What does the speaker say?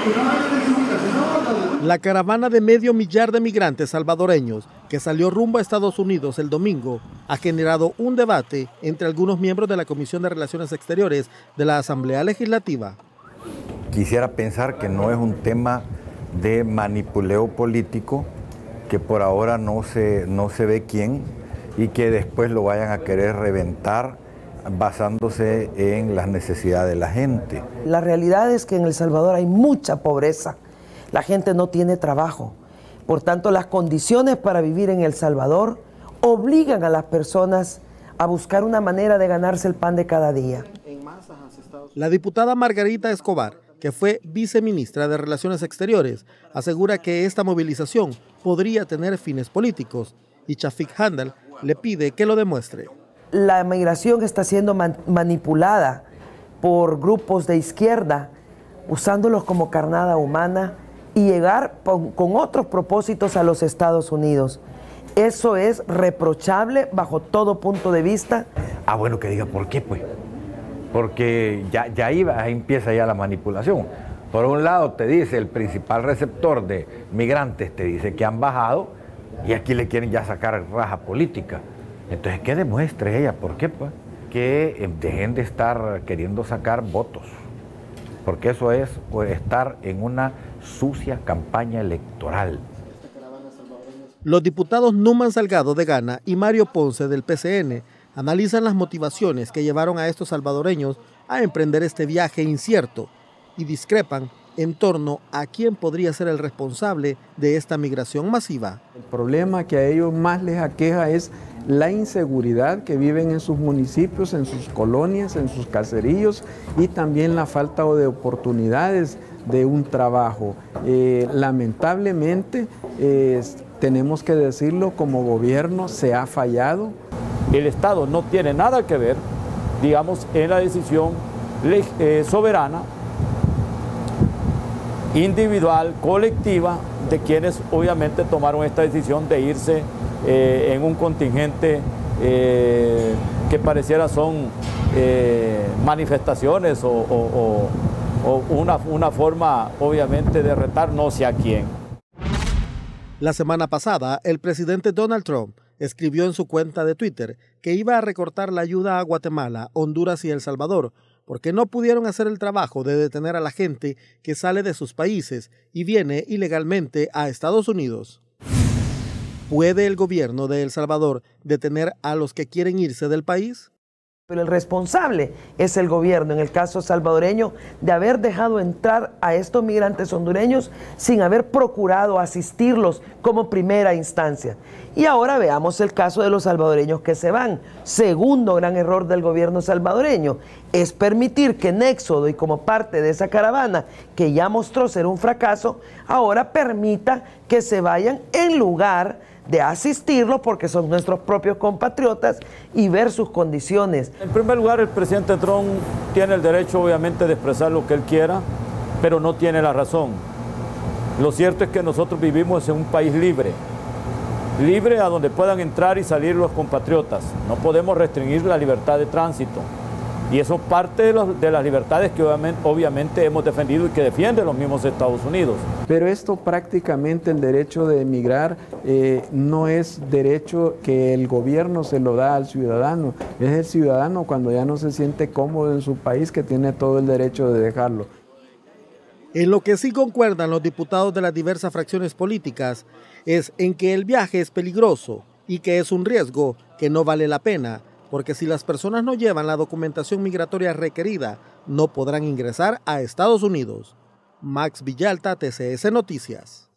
La caravana de 500,000 de migrantes salvadoreños que salió rumbo a Estados Unidos el domingo ha generado un debate entre algunos miembros de la Comisión de Relaciones Exteriores de la Asamblea Legislativa. Quisiera pensar que no es un tema de manipuleo político, que por ahora no se ve quién, y que después lo vayan a querer reventar basándose en las necesidades de la gente. La realidad es que en El Salvador hay mucha pobreza. La gente no tiene trabajo. Por tanto, las condiciones para vivir en El Salvador obligan a las personas a buscar una manera de ganarse el pan de cada día. La diputada Margarita Escobar, que fue viceministra de Relaciones Exteriores, asegura que esta movilización podría tener fines políticos y Chafik Handal le pide que lo demuestre. La migración está siendo manipulada por grupos de izquierda, usándolos como carnada humana y llegar con otros propósitos a los Estados Unidos. Eso es reprochable bajo todo punto de vista. Bueno, que diga por qué, pues. Porque ya ahí empieza ya la manipulación. Por un lado te dice el principal receptor de migrantes, te dice que han bajado y aquí le quieren ya sacar raja política. Entonces, ¿qué demuestre ella? ¿Por qué? Pues que dejen de estar queriendo sacar votos, porque eso es estar en una sucia campaña electoral. Los diputados Numan Salgado de Ghana y Mario Ponce del PCN analizan las motivaciones que llevaron a estos salvadoreños a emprender este viaje incierto y discrepan en torno a quién podría ser el responsable de esta migración masiva. El problema que a ellos más les aqueja es la inseguridad que viven en sus municipios, en sus colonias, en sus caseríos, y también la falta de oportunidades de un trabajo. Lamentablemente, tenemos que decirlo, como gobierno se ha fallado. El Estado no tiene nada que ver, digamos, en la decisión soberana, individual, colectiva, de quienes obviamente tomaron esta decisión de irse en un contingente que pareciera son manifestaciones o una forma obviamente de retar no sé a quién. La semana pasada, el presidente Donald Trump escribió en su cuenta de Twitter que iba a recortar la ayuda a Guatemala, Honduras y El Salvador porque no pudieron hacer el trabajo de detener a la gente que sale de sus países y viene ilegalmente a Estados Unidos. ¿Puede el gobierno de El Salvador detener a los que quieren irse del país? Pero el responsable es el gobierno, en el caso salvadoreño, de haber dejado entrar a estos migrantes hondureños sin haber procurado asistirlos como primera instancia. Y ahora veamos el caso de los salvadoreños que se van. Segundo gran error del gobierno salvadoreño es permitir que en éxodo y como parte de esa caravana, que ya mostró ser un fracaso, ahora permita que se vayan en lugar de asistirlos porque son nuestros propios compatriotas y ver sus condiciones. En primer lugar, el presidente Trump tiene el derecho obviamente de expresar lo que él quiera, pero no tiene la razón. Lo cierto es que nosotros vivimos en un país libre a donde puedan entrar y salir los compatriotas. No podemos restringir la libertad de tránsito. Y eso parte de las libertades que obviamente hemos defendido y que defienden los mismos Estados Unidos. Pero esto prácticamente, el derecho de emigrar, no es derecho que el gobierno se lo da al ciudadano. Es el ciudadano cuando ya no se siente cómodo en su país que tiene todo el derecho de dejarlo. En lo que sí concuerdan los diputados de las diversas fracciones políticas es en que el viaje es peligroso y que es un riesgo que no vale la pena, porque si las personas no llevan la documentación migratoria requerida, no podrán ingresar a Estados Unidos. Max Villalta, TCS Noticias.